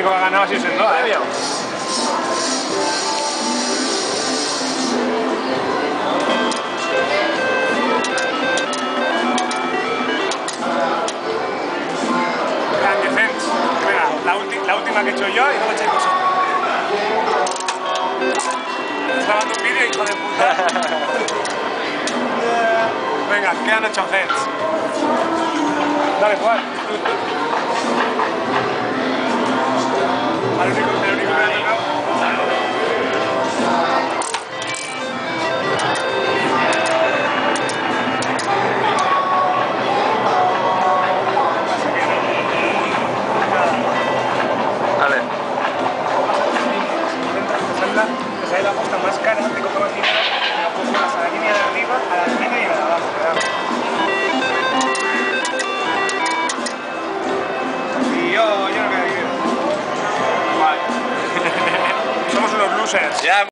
único que ha ganado ha sido Sendoa. Gran defensa. Venga, la última que he hecho yo y luego echáis vosotros. ¿Estás grabando un vídeo, hijo de puta? Venga, quedan 8 heads. Dale, Juan. El único que me ha tocado. Vale. Te sale la apuesta más cara, te coge más dinero, te la pones a la línea de arriba, a la línea y a la de abajo. Y yo no me he vivido. Vale. Somos unos losers. Ya.